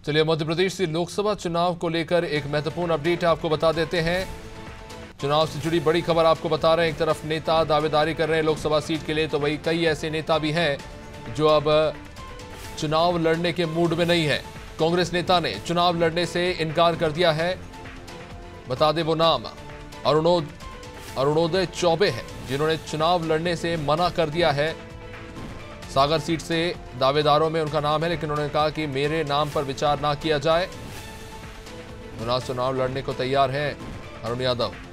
चलिए मध्य प्रदेश से लोकसभा चुनाव को लेकर एक महत्वपूर्ण अपडेट आपको बता देते हैं। चुनाव से जुड़ी बड़ी खबर आपको बता रहे हैं। एक तरफ नेता दावेदारी कर रहे हैं लोकसभा सीट के लिए, तो वही कई ऐसे नेता भी हैं जो अब चुनाव लड़ने के मूड में नहीं है। कांग्रेस नेता ने चुनाव लड़ने से इनकार कर दिया है। बता दें वो नाम अरुणोदय चौबे है, जिन्होंने चुनाव लड़ने से मना कर दिया है। सागर सीट से दावेदारों में उनका नाम है, लेकिन उन्होंने कहा कि मेरे नाम पर विचार ना किया जाए। चुनाव लड़ने को तैयार हैं अरुण यादव।